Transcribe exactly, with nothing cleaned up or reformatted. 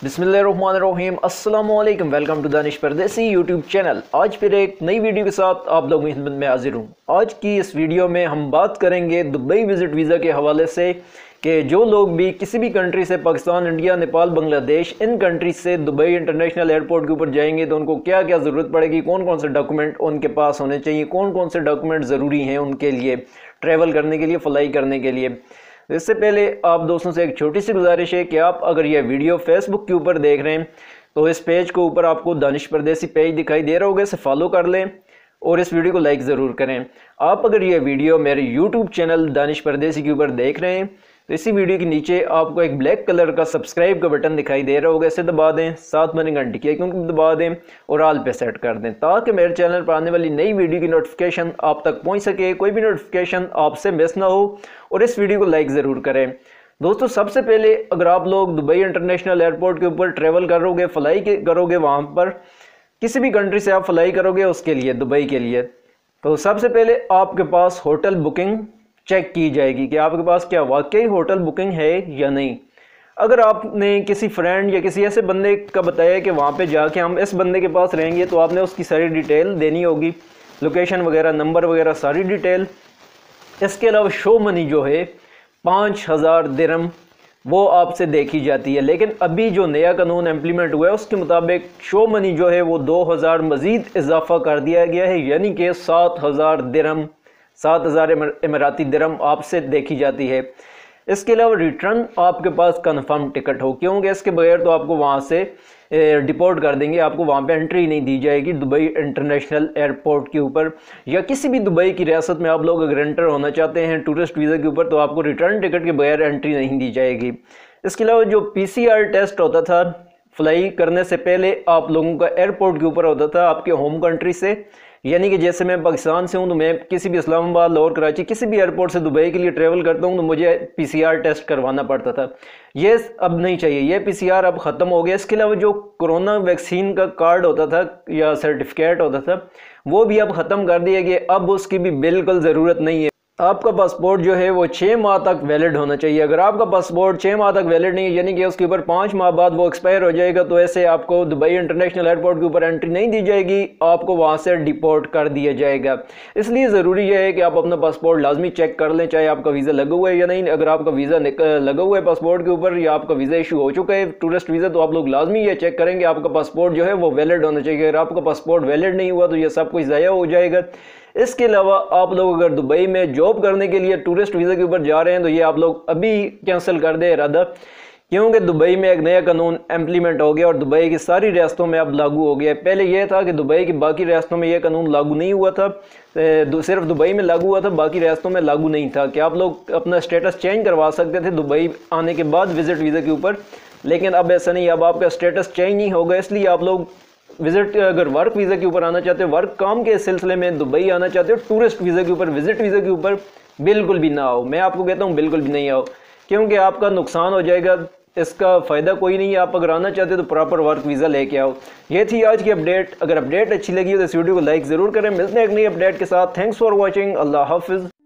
बिस्मिल्लाहिर्रहमानिर्रहीम अस्सलामुअलैकुम welcome to Danish परदेसी यूट्यूब चैनल। आज फिर एक नई वीडियो के साथ आप लोगों की खिदमत में हाजिर हूँ। आज की इस वीडियो में हम बात करेंगे दुबई विज़िट वीज़ा के हवाले से कि जो लोग भी किसी भी कंट्री से पाकिस्तान, इंडिया, नेपाल, बांग्लादेश इन कंट्री से दुबई इंटरनेशनल एयरपोर्ट के ऊपर जाएंगे तो उनको क्या क्या ज़रूरत पड़ेगी, कौन कौन से डॉक्यूमेंट उनके पास होने चाहिए, कौन कौन से डॉक्यूमेंट ज़रूरी हैं उनके लिए ट्रैवल करने के लिए, फ्लाई करने के लिए। इससे पहले आप दोस्तों से एक छोटी सी गुजारिश है कि आप अगर यह वीडियो फेसबुक के ऊपर देख रहे हैं तो इस पेज के ऊपर आपको दानिश परदेसी पेज दिखाई दे रहा होगा, इसे फॉलो कर लें और इस वीडियो को लाइक ज़रूर करें। आप अगर यह वीडियो मेरे यूट्यूब चैनल दानिश परदेसी के ऊपर देख रहे हैं तो इसी वीडियो के नीचे आपको एक ब्लैक कलर का सब्सक्राइब का बटन दिखाई दे रहा होगा, इसे दबा दें, साथ में घंटी की आइकन को दबा दें और ऑल पे सेट कर दें ताकि मेरे चैनल पर आने वाली नई वीडियो की नोटिफिकेशन आप तक पहुंच सके, कोई भी नोटिफिकेशन आपसे मिस ना हो। और इस वीडियो को लाइक ज़रूर करें। दोस्तों, सबसे पहले अगर आप लोग दुबई इंटरनेशनल एयरपोर्ट के ऊपर ट्रैवल करोगे, फ्लाई करोगे, वहाँ पर किसी भी कंट्री से आप फ्लाई करोगे उसके लिए, दुबई के लिए, तो सबसे पहले आपके पास होटल बुकिंग चेक की जाएगी कि आपके पास क्या वाकई होटल बुकिंग है या नहीं। अगर आपने किसी फ्रेंड या किसी ऐसे बंदे का बताया कि वहाँ पे जाके हम इस बंदे के पास रहेंगे तो आपने उसकी सारी डिटेल देनी होगी, लोकेशन वगैरह, नंबर वगैरह, सारी डिटेल। इसके अलावा शो मनी जो है पाँच हज़ार दिरहम वो आपसे देखी जाती है, लेकिन अभी जो नया कानून इम्प्लीमेंट हुआ है उसके मुताबिक शो मनी जो है वो दो हज़ार मज़ीद इजाफा कर दिया गया है, यानी कि सात हज़ार दिरहम, सात हज़ार इमराती दिरहम आपसे देखी जाती है। इसके अलावा रिटर्न आपके पास कन्फर्म टिकट हो, क्योंकि इसके बगैर तो आपको वहाँ से डिपोर्ट कर देंगे, आपको वहाँ पे एंट्री नहीं दी जाएगी दुबई इंटरनेशनल एयरपोर्ट के ऊपर। या किसी भी दुबई की रियासत में आप लोग अगर एंटर होना चाहते हैं टूरिस्ट वीज़ा के ऊपर तो आपको रिटर्न टिकट के बगैर एंट्री नहीं दी जाएगी। इसके अलावा जो पीसीआर टेस्ट होता था फ्लाई करने से पहले आप लोगों का एयरपोर्ट के ऊपर होता था आपके होम कंट्री से, यानी कि जैसे मैं पाकिस्तान से हूँ तो मैं किसी भी इस्लामाबाद, लाहौर, कराची, किसी भी एयरपोर्ट से दुबई के लिए ट्रैवल करता हूँ तो मुझे पीसीआर टेस्ट करवाना पड़ता था। ये अब नहीं चाहिए, ये पीसीआर अब ख़त्म हो गया। इसके अलावा जो कोरोना वैक्सीन का कार्ड होता था या सर्टिफिकेट होता था वो भी अब ख़त्म कर दिया गया, अब उसकी भी बिल्कुल ज़रूरत नहीं है। आपका पासपोर्ट जो है वो छः माह तक वैलिड होना चाहिए। अगर आपका पासपोर्ट छः माह तक वैलिड नहीं है, यानी कि उसके ऊपर पाँच माह बाद वो एक्सपायर हो जाएगा, तो ऐसे आपको दुबई इंटरनेशनल एयरपोर्ट के ऊपर एंट्री नहीं दी जाएगी, आपको वहाँ से डिपोर्ट कर दिया जाएगा। इसलिए ज़रूरी यह है कि आप अपना पासपोर्ट लाजमी चेक कर लें, चाहे आपका वीज़ा लगा हुआ है या नहीं। अगर आपका वीज़ा लगा हुआ है पासपोर्ट के ऊपर या आपका वीज़ा इशू हो चुका है टूरिस्ट वीज़ा, तो आप लोग लाजमी ये चेक करेंगे आपका पासपोर्ट जो है वो वैलिड होना चाहिए। अगर आपका पासपोर्ट वैलिड नहीं हुआ तो ये सब कुछ ज़ाया हो जाएगा। इसके अलावा आप लोग अगर दुबई में जॉब करने के लिए टूरिस्ट वीज़ा के ऊपर जा रहे हैं तो ये आप लोग अभी कैंसिल कर दें इरादा, क्योंकि दुबई में एक नया कानून इम्प्लीमेंट हो गया और दुबई की सारी रियासतों में अब लागू हो गया। पहले यह था कि दुबई की बाकी रियासतों में यह कानून लागू नहीं हुआ था, सिर्फ दुबई में लागू हुआ था, बाकी रियासतों में लागू नहीं था कि आप लोग अपना स्टेटस चेंज करवा सकते थे दुबई आने के बाद विज़िट वीज़ा के ऊपर, लेकिन अब ऐसा नहीं, अब आपका स्टेटस चेंज नहीं होगा। इसलिए आप लोग विजिट अगर वर्क वीज़ा के ऊपर आना चाहते हो, वर्क काम के सिलसिले में दुबई आना चाहते हो, टूरिस्ट वीज़ा के ऊपर, विजिट वीज़ा के ऊपर बिल्कुल भी ना आओ। मैं आपको कहता हूँ बिल्कुल भी नहीं आओ, क्योंकि आपका नुकसान हो जाएगा, इसका फ़ायदा कोई नहीं है। आप अगर आना चाहते हो तो प्रॉपर वर्क वीज़ा लेके आओ। ये थी आज की अपडेट। अगर अपडेट अच्छी लगी हो तो इस वीडियो को लाइक ज़रूर करें। मिलते हैं एक नई अपडेट के साथ। Thanks for watching. अल्लाह हाफिज़।